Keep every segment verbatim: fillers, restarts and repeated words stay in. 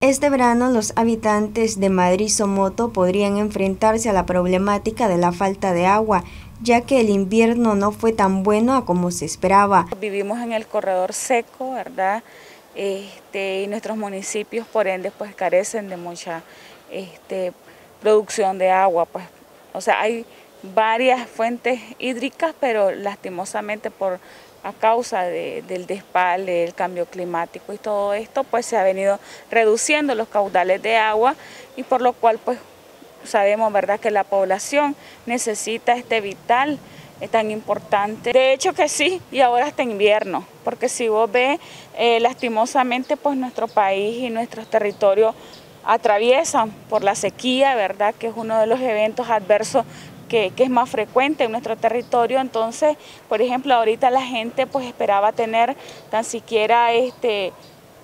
Este verano los habitantes de Madrid Somoto podrían enfrentarse a la problemática de la falta de agua, ya que el invierno no fue tan bueno a como se esperaba. Vivimos en el corredor seco, ¿verdad? Este, y nuestros municipios por ende pues carecen de mucha este, producción de agua, pues. O sea, hay varias fuentes hídricas, pero lastimosamente por a causa de, del despale, del cambio climático y todo esto, pues se ha venido reduciendo los caudales de agua y por lo cual pues sabemos, ¿verdad?, que la población necesita este vital, es tan importante. De hecho que sí, y ahora hasta invierno, porque si vos ves, eh, lastimosamente pues nuestro país y nuestros territorios atraviesan por la sequía, ¿verdad?, que es uno de los eventos adversos Que, que es más frecuente en nuestro territorio. Entonces, por ejemplo, ahorita la gente pues esperaba tener tan siquiera este,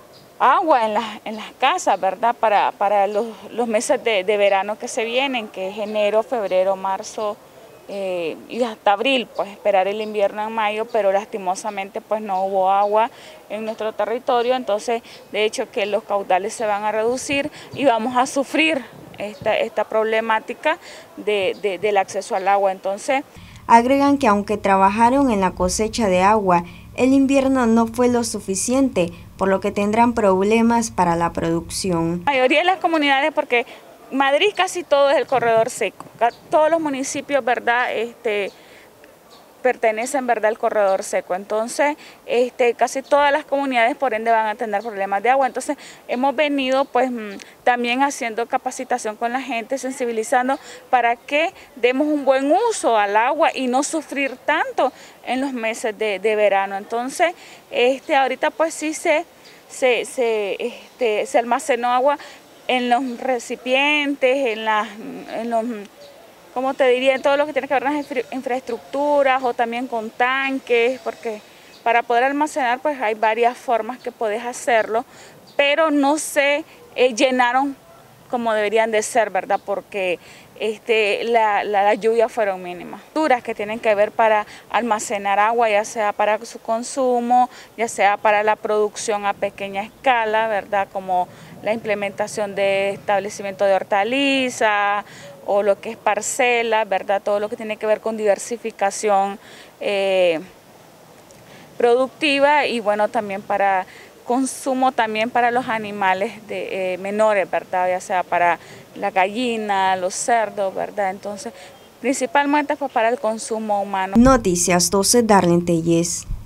agua en las, en las casas, ¿verdad? Para, para los, los meses de, de verano que se vienen, que es enero, febrero, marzo eh, y hasta abril, pues esperar el invierno en mayo, pero lastimosamente pues no hubo agua en nuestro territorio, entonces de hecho que los caudales se van a reducir y vamos a sufrir Esta, esta problemática de, de, del acceso al agua. Entonces, agregan que aunque trabajaron en la cosecha de agua, el invierno no fue lo suficiente, por lo que tendrán problemas para la producción. La mayoría de las comunidades, porque Madrid casi todo es el corredor seco, todos los municipios, ¿verdad?, este, pertenecen, ¿verdad?, al corredor seco, entonces este, casi todas las comunidades por ende van a tener problemas de agua. Entonces hemos venido pues también haciendo capacitación con la gente, sensibilizando para que demos un buen uso al agua y no sufrir tanto en los meses de, de verano. Entonces este, ahorita pues sí se, se, se, este, se almacenó agua en los recipientes, en, la, en los... como te diría, en todo lo que tiene que ver con las infraestructuras o también con tanques, porque para poder almacenar pues hay varias formas que puedes hacerlo, pero no se eh, llenaron como deberían de ser, ¿verdad? Porque este, la, la, las lluvias fueron mínimas. Duras que tienen que ver para almacenar agua, ya sea para su consumo, ya sea para la producción a pequeña escala, ¿verdad? Como la implementación de establecimiento de hortalizas, o lo que es parcela, ¿verdad?, todo lo que tiene que ver con diversificación eh, productiva y bueno, también para consumo también para los animales de, eh, menores, ¿verdad?, ya sea para la gallina, los cerdos, ¿verdad? Entonces, principalmente pues para el consumo humano. Noticias doce, Darlene Tellez.